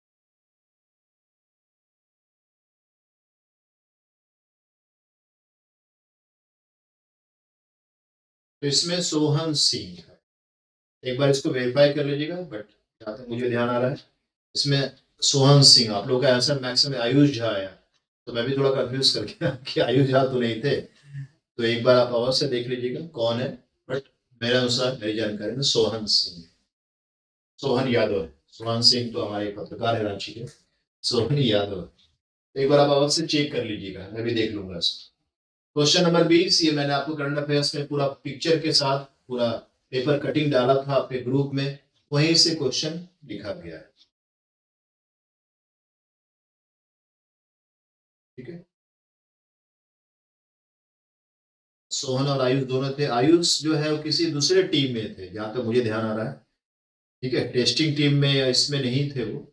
तो इसमें सोहन सिंह है, एक बार इसको वेरीफाई कर लीजिएगा, बट जहाँ तक मुझे ध्यान आ रहा है इसमें सोहन सिंह, आप लोगों का आंसर मैक्सिमम आयुष झा आया, तो मैं भी थोड़ा कंफ्यूज कर गया कि आयुष झा तो नहीं थे, तो एक बार आप अवश्य देख लीजिएगा कौन है, बट मेरे अनुसार मेरी जानकारी में सोहन सिंह, सोहन यादव है। सोहन सिंह तो हमारे पत्रकार है रांची के, सोहन यादव। एक बार आप अवश्य चेक कर लीजिएगा, मैं भी देख लूंगा इसको। क्वेश्चन नंबर बीस, ये मैंने आपको करंट अफेयर्स में पूरा पिक्चर के साथ पूरा पेपर कटिंग डाला था आपके ग्रुप में, वहीं से क्वेश्चन लिखा गया है। ठीक है, सोहन और आयुष दोनों थे। आयुष जो है वो किसी दूसरे टीम में थे जहां तक मुझे ध्यान आ रहा है। ठीक है, टेस्टिंग टीम में या इसमें नहीं थे वो।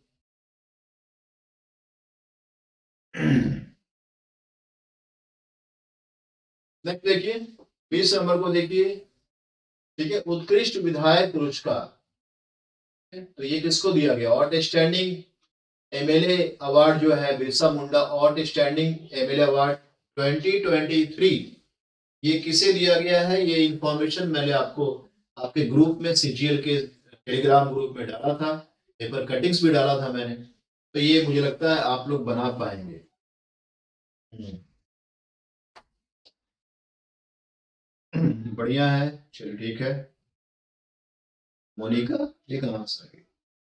नेक्स्ट देखिए, बीस नंबर को देखिए। ठीक है, उत्कृष्ट विधायक पुरस्कार, तो ये किसको दिया गया? आउटस्टैंडिंग एमएलए अवार्ड जो है Birsa Munda outstanding MLA award twenty twenty three, ये किसे दिया गया है? ये इंफॉर्मेशन मैंने आपको आपके ग्रुप में, सीजीएल के टेलीग्राम ग्रुप में डाला था, पेपर कटिंग्स भी डाला था मैंने, तो ये मुझे लगता है आप लोग बना पाएंगे। बढ़िया है, चलिए ठीक है। मोनिका, ये कहाँ से आ गई?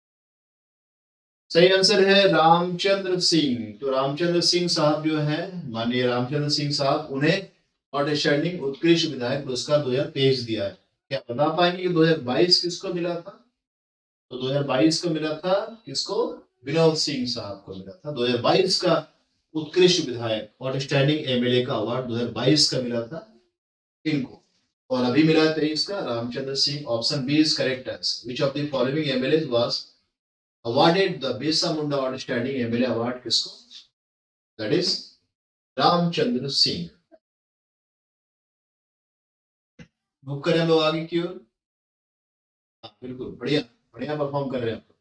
सही आंसर है रामचंद्र सिंह। तो रामचंद्र सिंह साहब जो है, माननीय रामचंद्र सिंह साहब, उन्हें आउटस्टैंडिंग उत्कृष्ट विधायक पुरस्कार दो हज़ार तेईस दिया है। क्या बता पाएंगे कि दो हज़ार बाईस किसको मिला था? तो दो हज़ार बाईस को मिला था किसको? विनोद सिंह साहब को मिला था। दो हज़ार बाईस का उत्कृष्ट विधायक आउटस्टैंडिंग एमएलए का अवार्ड दो हज़ार बाईस का मिला था इनको। और अभी मिला है तेईस का Ramchandra Singh. Option B is correct answer. Which of the following MLA was awarded the Birsa Munda Outstanding M L A Award किसको? That is Ramchandra Singh. Move करें हम लोग आगे की ओर। बिल्कुल बढ़िया, बढ़िया परफॉर्म कर रहे हैं।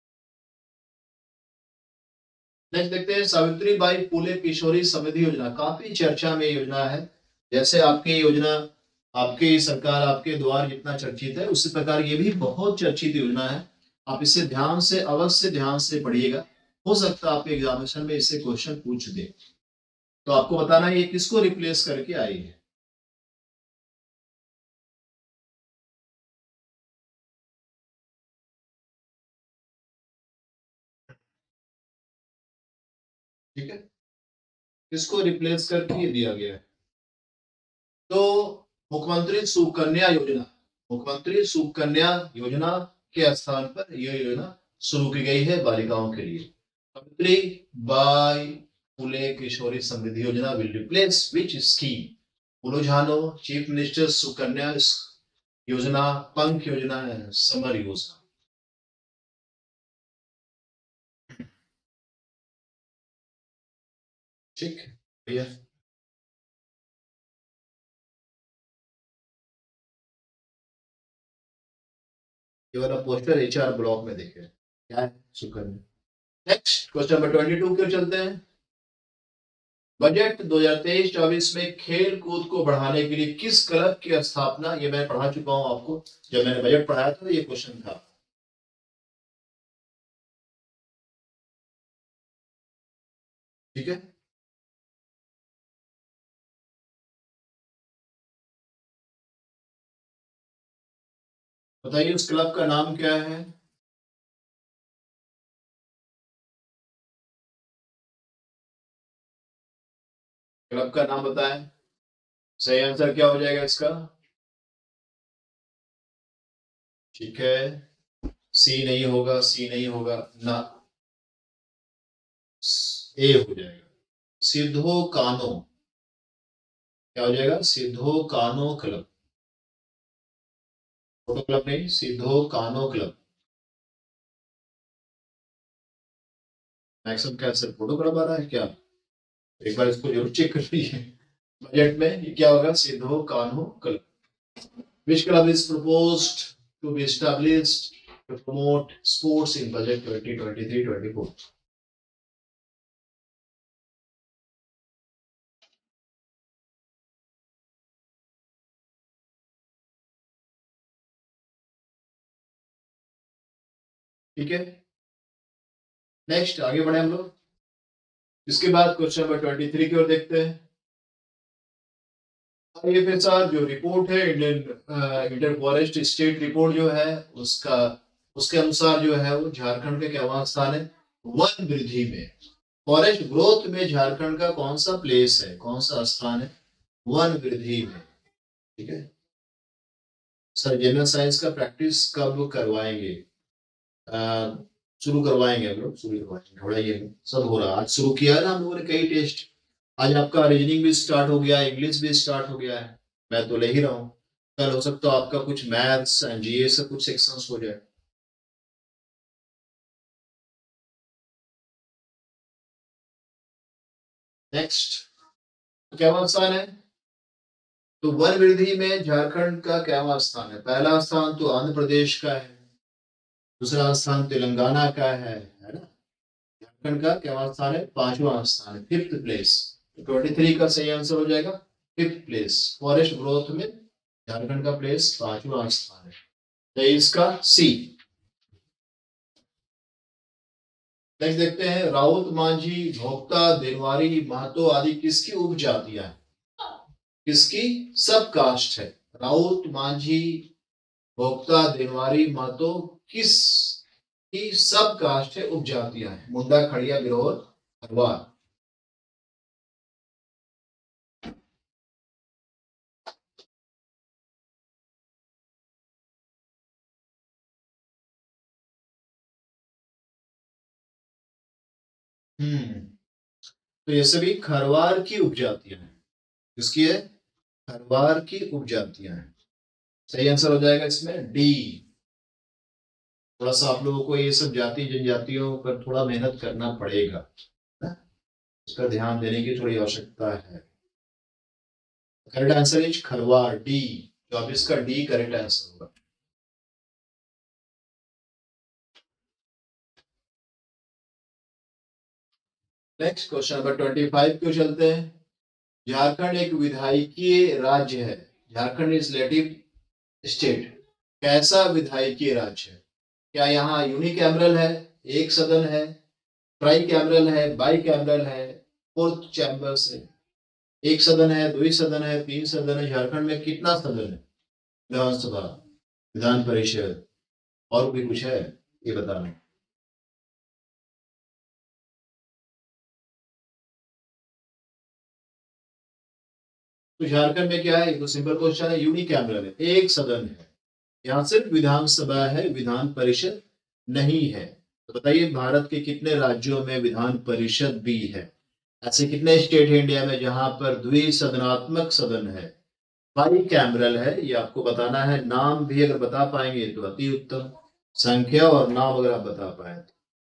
नेक्स्ट देखते हैं, सावित्री बाई फुले किशोरी समृद्धि योजना, काफी चर्चा में योजना है। जैसे आपकी योजना, आपकी सरकार आपके द्वार जितना चर्चित है, उसी प्रकार ये भी बहुत चर्चित योजना है। आप इसे ध्यान से, अवश्य ध्यान से पढ़िएगा। हो सकता है आपके एग्जामिनेशन में इससे क्वेश्चन पूछ दे। तो आपको बताना है ये किसको रिप्लेस करके आई है। ठीक है, किसको रिप्लेस करके ये दिया गया है? तो मुख्यमंत्री सुकन्या योजना, मुख्यमंत्री सुकन्या योजना के स्थान पर यह योजना शुरू की गई है बालिकाओं के लिए। सावित्री बाई फुले किशोरी समृद्धि योजना विल रिप्लेस विच स्कीम? बोलो जानो, चीफ मिनिस्टर सुकन्या योजना, पंख योजना, समर योजना। ठीक भैया, ये वाला पोस्टर एचआर ब्लॉक में देखे क्या है, Sukanya. Next question number twenty two की चलते हैं। बजट दो हज़ार तेईस चौबीस में खेल कूद को बढ़ाने के लिए किस क्लब की स्थापना, ये मैं पढ़ा चुका हूं आपको, जब मैंने बजट पढ़ाया था ये क्वेश्चन था। ठीक है, बताइए उस क्लब का नाम क्या है? क्लब का नाम बताएं। सही आंसर क्या हो जाएगा इसका? ठीक है, सी नहीं होगा, सी नहीं होगा ना, ए हो जाएगा, सिद्धो कानो। क्या हो जाएगा? सिद्धो कानो क्लब, फोटो क्लब नहीं, सिद्धो कानो क्लब। मैक्सिमम क्या आंसर फोटो क्लब आ रहा है क्या? एक बार इसको जरूर चेक कर लीजिए। बजट में ये क्या होगा? Sidho Kanho club. Which club is proposed to be established to promote sports in budget twenty twenty-three twenty-four? ठीक है, नेक्स्ट आगे बढ़े हम लोग। इसके बाद क्वेश्चन नंबर ट्वेंटी थ्री की ओर देखते हैं। आईएफएसआर जो रिपोर्ट है, Indian inter forest state report जो है, उसका उसके अनुसार जो है वो झारखंड के क्या स्थान है वन वृद्धि में। फॉरेस्ट ग्रोथ में झारखंड का कौन सा प्लेस है, कौन सा स्थान है वन वृद्धि में। ठीक है सर, जनरल साइंस का प्रैक्टिस कब करवाएंगे? अ, शुरू करवाएंगे हम लोग, शुरू करवाएंगे, थोड़ा ये सब हो रहा है। आज शुरू किया है ना हम लोगों ने कई टेस्ट। आज आपका रीजनिंग भी स्टार्ट हो गया है, इंग्लिश भी स्टार्ट हो गया है, मैं तो ले ही रहा हूँ। कल हो सकता है आपका कुछ मैथ्स एंड जीए से कुछ सेक्शंस हो जाए। नेक्स्ट, क्या स्थान है? तो वन वृद्धि में झारखंड का क्या स्थान है? पहला स्थान तो आंध्र प्रदेश का है, दूसरा स्थान तेलंगाना का है है ना। झारखंड का क्या स्थान है? पांचवा स्थान है, फिफ्थ प्लेस। ट्वेंटी थ्री का सही आंसर हो जाएगा फिफ्थ प्लेस। फॉरेस्ट ग्रोथ में झारखंड का प्लेस पांचवा स्थान है, तेईस का सी। नेक्स्ट देखते हैं, राउत मांझी भोक्ता देनवारी महतो आदि किसकी उपजातियां हैं? किसकी सब कास्ट है? राउत मांझी भोक्ता देनवारी महतो किस की सब कास्ट है, उपजातियां हैं? मुंडा खड़िया बिरोर हरवार। हम्म तो ये सभी खरवार की उपजातियां हैं। किसकी है? खरवार की उपजातियां हैं। सही आंसर हो जाएगा इसमें डी। थोड़ा सा आप लोगों को ये सब जाति जनजातियों पर थोड़ा मेहनत करना पड़ेगा, इस पर ध्यान देने की थोड़ी आवश्यकता है। Correct answer is Kharwar, D. चौबीस का डी करेक्ट आंसर होगा। Next question number twenty five क्यों चलते हैं। झारखंड एक विधायकीय राज्य है। Jharkhand is legislative state. कैसा विधायकीय राज्य है? क्या यहाँ यूनिकैमरल है, एक सदन है, ट्राई कैमरल है, बाई कैमरल है, फोर्थ चैम्बर्स है? एक सदन है, दो ही सदन है, तीन सदन है? झारखंड में कितना सदन है? विधानसभा, विधान परिषद, और भी कुछ है ये बताना। तो झारखंड में क्या है? ये तो सिंपल क्वेश्चन है, यूनिकैमरल है, एक सदन है। यहाँ सिर्फ विधानसभा है, विधान परिषद नहीं है। तो बताइए भारत के कितने राज्यों में विधान परिषद भी है? ऐसे कितने स्टेट है इंडिया में जहां पर द्विसदनात्मक सदन है, बाई कैमरल है? ये आपको बताना है। नाम भी अगर बता पाएंगे तो अति उत्तम, संख्या और नाम अगर आप बता पाए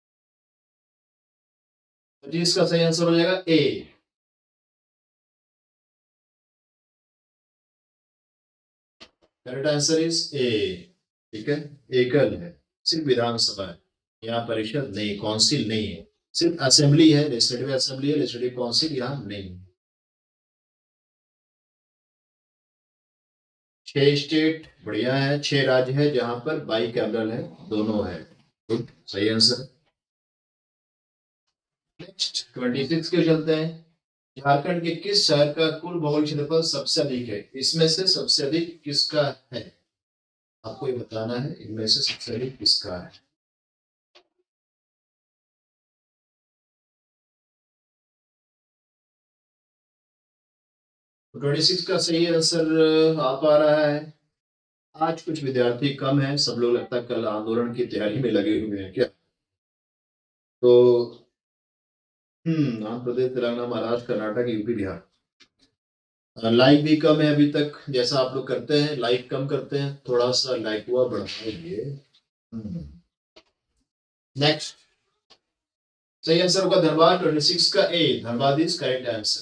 तो जी इसका सही आंसर हो जाएगा A. Correct answer is A. ठीक है, एकल है, सिर्फ विधानसभा है, यहाँ परिषद नहीं, काउंसिल नहीं है, सिर्फ असेंबली है, लेजिस्लेटिव असेंबली है, लेजिस्लेटिव काउंसिल यहाँ नहीं है। छह स्टेट बढ़िया है, छह राज्य है जहां पर बाई कैमरल है, दोनों है। गुड, सही आंसर। नेक्स्ट ट्वेंटी सिक्स के चलते हैं। झारखंड के किस शहर का कुल भौगोलिक क्षेत्रफल सबसे अधिक है? इसमें से सबसे अधिक किसका है? आपको ये बताना है, इनमें से सबसे अधिक किसका है। तो ट्वेंटी सिक्स का सही आंसर आ पा रहा है। आज कुछ विद्यार्थी कम है, सब लोग लगता है कल आंदोलन की तैयारी में लगे हुए हैं क्या? तो हम्म आंध्र प्रदेश, तेलंगाना, महाराष्ट्र, कर्नाटक, यूपी, बिहार। लाइक भी कम है अभी तक, जैसा आप लोग करते हैं लाइक कम करते हैं, थोड़ा सा लाइक हुआ बढ़ाइए। नेक्स्ट, सही आंसर होगा धनबाद, ट्वेंटी सिक्स का A, Dhanbad is correct answer.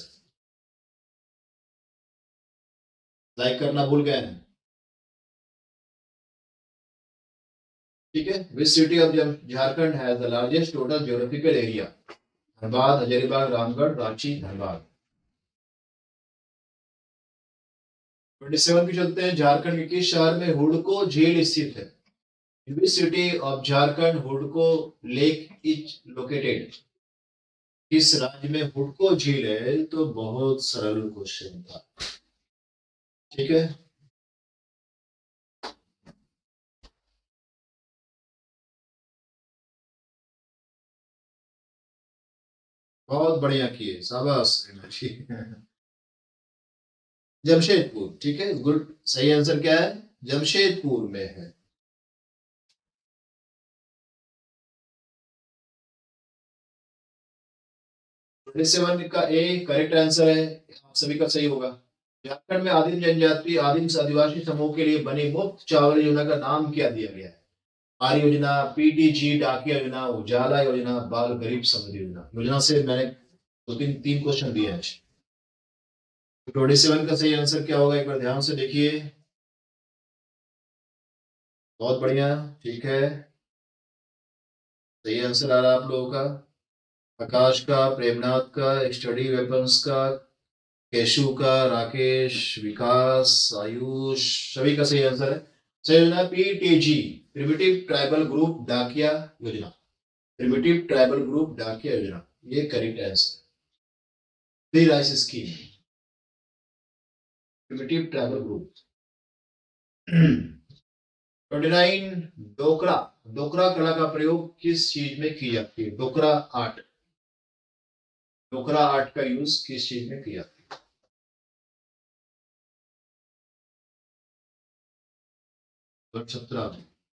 Like करना भूल गए हैं? ठीक है, which city of Jharkhand has the largest total geographical area? Dhanbad, Hazaribagh, Ramgarh, Ranchi, Dhanbad. Twenty seven की चलते हैं। झारखंड के किस शहर में हुडको झील स्थित है? विच सिटी ऑफ झारखंड हुडको लेक इज लोकेटेड? किस राज्य में हुडको झील है? तो बहुत सरल क्वेश्चन था। ठीक है, बहुत बढ़िया किए, शाबाश रीना जी। जमशेदपुर, ठीक है, गुड। सही आंसर क्या है? जमशेदपुर में है। सेवन का ए करेक्ट आंसर है, आप सभी का सही होगा। झारखंड में आदिम जनजाति आदिम आदिवासी समूह के लिए बनी मुफ्त चावल योजना का नाम क्या दिया गया है? आर्य योजना, पीटीजी, डाकिया योजना, उजाला योजना, बाल गरीब समृद्धि योजना। योजना से मैंने दो तीन तीन क्वेश्चन दिए हैं। ट्वेंटी सेवन का सही आंसर क्या होगा, एक बार ध्यान से देखिए। बहुत बढ़िया, ठीक है, सही आंसर आ रहा है आप लोगों का। आकाश का, प्रेमनाथ का, स्टडी वेपन्स का, केशु का, राकेश, विकास, आयुष, सभी का सही आंसर है। सही योजना पीटीजी, प्रिमिटिव ट्राइबल ग्रुप डाकिया योजना। प्रिमिटिव ट्राइबल ग्रुप डाकिया योजना, ये करेक्ट आंसर है। Free rice scheme, primitive tribal group. Twenty nine, Dokra. Dokra कला का प्रयोग किस चीज में की जाती है? डोकरा आर्ट। डोकरा आर्ट का यूज किस चीज में किया जाता है? सत्रह।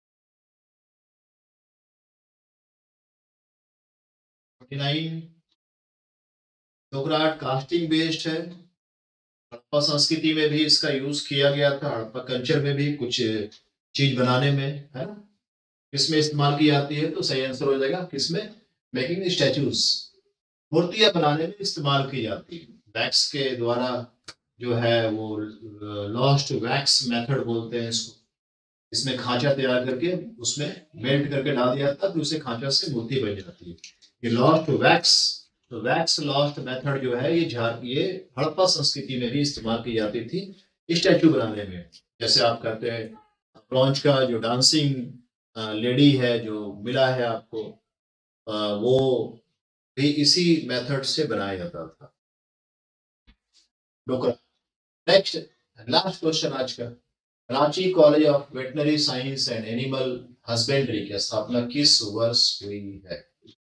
Twenty nine, Dokra art casting based है। हड़प्पा संस्कृति में भी इसका यूज किया गया था, हड़प्पा कल्चर में भी कुछ चीज बनाने में, है ना, किसमें इस्तेमाल की जाती है? तो सही आंसर हो जाएगा किसमें? मेकिंग स्टैचूज, मूर्तियां बनाने में इस्तेमाल की जाती है। वैक्स के द्वारा जो है वो लॉस्ट वैक्स मेथड बोलते हैं इसको। इसमें खांचा तैयार करके उसमें मेल्ट करके डाल दिया जाता है, फिर उसे खांचा से मूर्ति बन जाती है। ये लॉस्ट वैक्स, तो वैक्स लॉस्ट मेथड जो है ये झार ये हड़प्पा संस्कृति में भी इस्तेमाल की जाती थी स्टैचू बनाने में। जैसे आप कहते हैं ब्रॉन्ज का जो डांसिंग लेडी है जो मिला है आपको, आ, वो भी इसी मेथड से बनाया जाता था डोकरा। नेक्स्ट, लास्ट क्वेश्चन आज का। Ranchi college of veterinary science and animal husbandry की स्थापना किस वर्ष हुई है?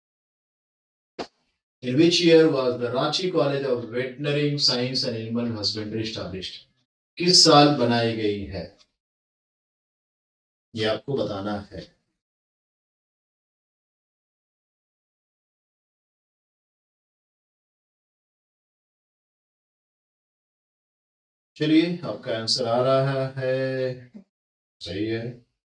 In which year was the Ranchi College of Veterinary Science and Animal Husbandry established? किस साल बनाई गई है, ये आपको बताना है। चलिए, आपका आंसर आ रहा है, सही है।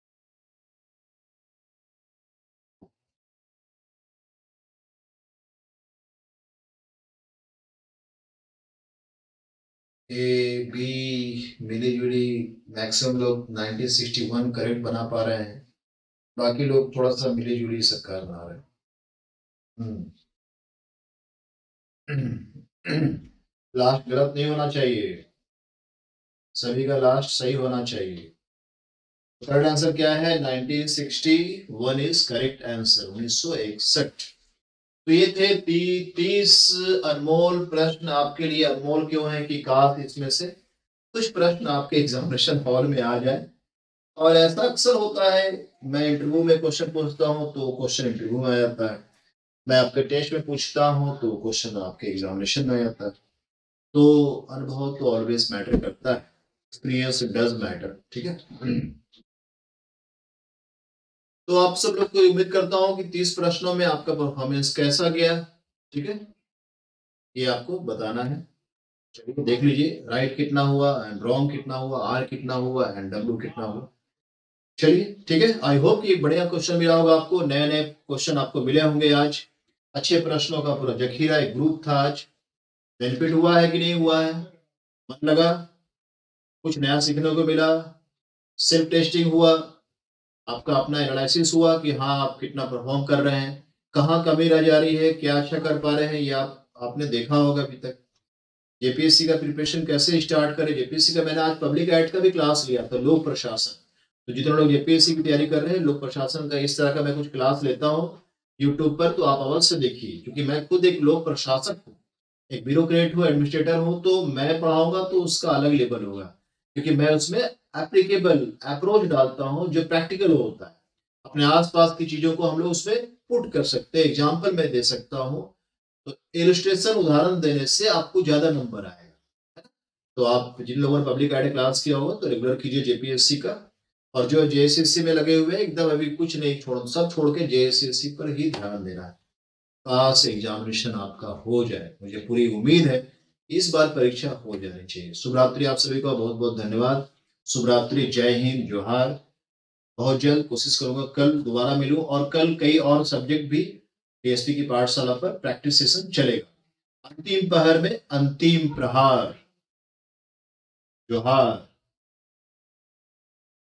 ए बी मिली जुली, मैक्सिमम लोग नाइनटीन सिक्सटी वन करेक्ट बना पा रहे हैं, बाकी लोग थोड़ा सा मिली जुली सरकार बना रहे हैं। लास्ट गलत नहीं होना चाहिए, सभी का लास्ट सही होना चाहिए। करेक्ट आंसर क्या है? Nineteen sixty one is correct answer, उन्नीस सौ इकसठ। तो ये थे ती, तीस अनमोल प्रश्न आपके लिए। अनमोल क्यों है कि काश इसमें से कुछ प्रश्न आपके एग्जामिनेशन हॉल में आ जाए। और ऐसा अक्सर होता है, मैं इंटरव्यू में क्वेश्चन पूछता हूँ तो क्वेश्चन इंटरव्यू में आ जाता है, मैं आपके टेस्ट में पूछता हूँ तो क्वेश्चन आपके एग्जामिनेशन में आ जाता है। तो अनुभव तो ऑलवेज मैटर करता है, एक्सपीरियंस डज मैटर, ठीक है। तो आप सब लोग को उम्मीद करता हूँ कि तीस प्रश्नों में आपका परफॉर्मेंस कैसा गया, ठीक है, ये आपको बताना है। चलिए देख लीजिए, राइट कितना हुआ एंड रॉन्ग कितना हुआ, आर कितना हुआ एंड डब्ल्यू कितना हुआ। चलिए ठीक है, आई होप कि बढ़िया क्वेश्चन मिला होगा आपको, नए नए क्वेश्चन आपको मिले होंगे आज। अच्छे प्रश्नों का पूरा जखीरा एक ग्रुप था आज। बेनिफिट हुआ है कि नहीं हुआ है? मन लगा, कुछ नया सीखने को मिला, सेल्फ टेस्टिंग हुआ, आपका अपना एनालिसिस हुआ कि हाँ आप कितना परफॉर्म कर रहे हैं, कहाँ कमी रह जा रही है, क्या अच्छा कर पा रहे हैं, ये आप आपने देखा होगा अभी तक। जेपीएससी का प्रिपरेशन कैसे स्टार्ट करें, जेपीएससी का मैंने आज पब्लिक एड का भी क्लास लिया था, लोक प्रशासन। तो जितने लोग जेपीएससी की तैयारी कर रहे हैं, लोक प्रशासन का इस तरह का मैं कुछ क्लास लेता हूँ यूट्यूब पर, तो आप अवश्य देखिए, क्योंकि मैं खुद एक लोक प्रशासक हूँ, एक ब्यूरोक्रेट हूँ, एडमिनिस्ट्रेटर हूँ, तो मैं पढ़ाऊंगा तो उसका अलग लेवल होगा, क्योंकि मैं उसमें एप्लीकेबल अप्रोच डालता हूँ जो प्रैक्टिकल होता है। अपने आसपास की चीजों को हम लोग उसमें पुट कर सकते हैं, एग्जाम्पल मैं दे सकता हूँ, तो इलस्ट्रेशन उदाहरण देने से आपको ज्यादा नंबर आएगा। तो आप जिन लोगों ने पब्लिक आईडी क्लास किया होगा तो रेगुलर कीजिए जेपीएससी का, और जो जेएसएससी में लगे हुए हैं एकदम अभी कुछ नहीं छोड़, सब छोड़ के जेएसएससी पर ही ध्यान देना है। पास एग्जामिनेशन आपका हो जाए, मुझे पूरी उम्मीद है इस बार परीक्षा हो जानी चाहिए। शुभ रात्रि, आप सभी का बहुत बहुत धन्यवाद। शुभ रात्रि, जय हिंद, जोहार। बहुत जल्द कोशिश करूंगा कल दोबारा मिलूं, और कल कई और सब्जेक्ट भी डीएसपी की पाठशाला पर प्रैक्टिस सेशन चलेगा। अंतिम पहर में अंतिम प्रहार। जोहार।